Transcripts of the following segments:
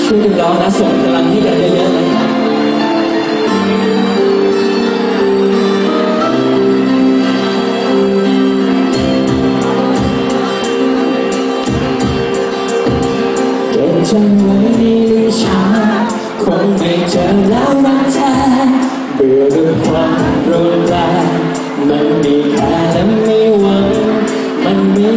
ช่วยกันร้องนะส่งพลังให้กันเยอะๆนะครับเก็บใจไว้ในลิ้นชักคงไม่เจอแล้วรักแท้เบื่อเรื่องความรุนแรงมันมีแค่และไม่หวังมันมี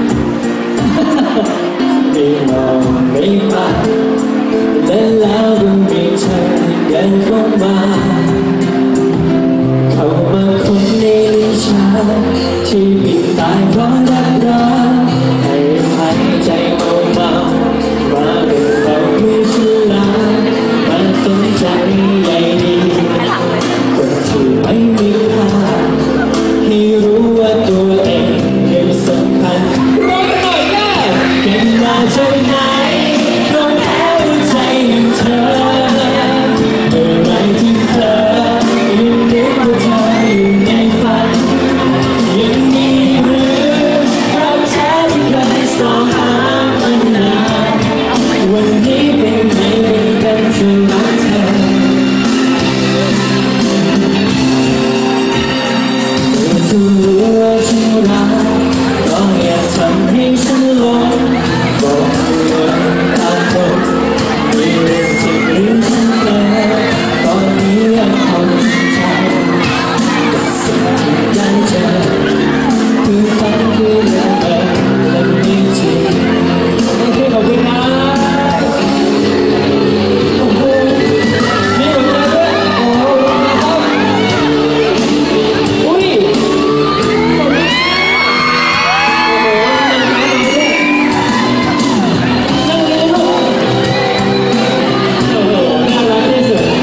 ไม่มองไม่ฟังและแล้วก็มีเธอเดินเข้ามาคนในลิ้นชักที่ปิดตายเพราะรักร้อนให้หายใจเบาๆมาเป็นเราไม่ฉลาดมาสนใจใหญ่ดีคนที่ไม่มีค่าให้รู้ว่าตัวเองยังสำคัญร้องหน่อยนะเก็บมาจากไหนก็แพ้ใจอย่างเธอเมื่อไรที่เธอยังนึกว่าเธออยู่ในฝันยังมีหรือรักแท้ที่เคยสองหามานานวันนี้เป็นไงเป็นกันเธอรักเธอเธอรู้ว่าฉันรักก็อย่าทำให้ฉันหลงบอกเลยตามตรงมีเรื่องจริงหรือฉันเพ้อตอนนี้ยังคงใจกับสิ่งที่ได้เจอคือฝันคือเรื่องเดิมและมีจริงขอบคุณนะโอ้โหนี่เหมือนกันด้วยโอ้โหอุ้ยนั่งเลยลูกโอ้โหน่ารักที่สุด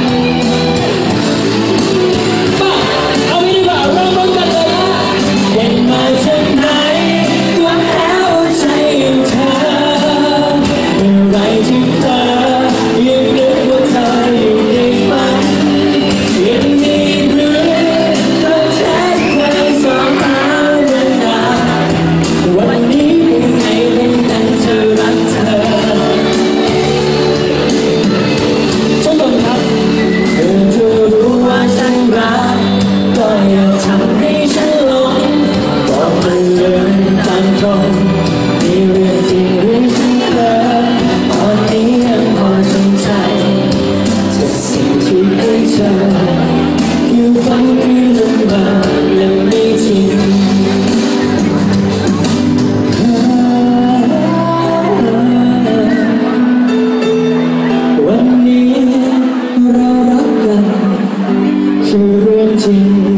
ป่ะเอางี้ดีกว่าเริ่มต้นกันเลยนะเก็บมาจากไหนก็แพ้ใจอย่างเธอเมื่อไรที่เธอยังนึกว่าเธออยู่ในฝันยังมีหรือรักแท้ที่เคยสองหามานานวันนี้เป็นไงเป็นกันเธอรักเธอทุกคนครับเธอรู้ว่าฉันรักก็อย่าทำให้ฉันหลงบอกมันเลยตามตรงมีเรื่องจริงหรือฉันเพ้อตอนนี้ยังพอสนใจจากสิ่งที่เคยเจอคือฝันคือลมบาและไม่จริงวันนี้เรารักกันคือเรื่องจริง